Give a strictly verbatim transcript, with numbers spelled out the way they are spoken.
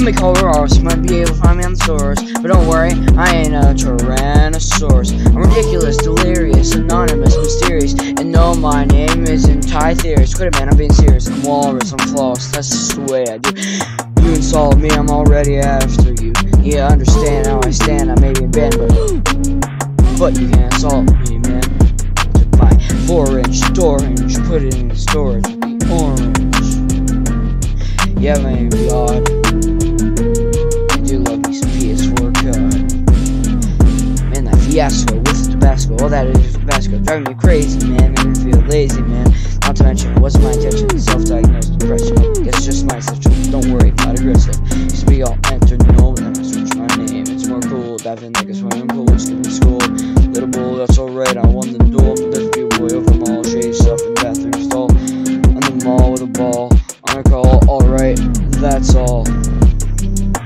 Some may call Ross, you might be able to find me on the stores. But don't worry, I ain't a Tyrannosaurus. I'm ridiculous, delirious, anonymous, mysterious. And no, my name isn't Tytheris. Quit it, man, I'm being serious. I'm walrus, I'm floss, that's just the way I do. You insult me, I'm already after you. Yeah, understand how I stand, I may be in bed, but But you can't insult me, man. Took my four inch storage, put it in storage with the orange. Yeah, man, be odd. I do love me some P S four God. Man, that fiasco with the Tabasco, all that is Tabasco, driving me crazy, man. Made me feel lazy, man. Not to mention, it wasn't my intention. Self-diagnosed depression. It's just my sexual. Don't worry, not aggressive. Used to be all entered, no, but then I switched my name. It's more cool, diving like a swimming pool, skipping school. Little bull, that's alright. I won the duel. There's a big boy over mall, shady stuff in bathroom stall. On the mall with a ball. On a call, alright, that's all.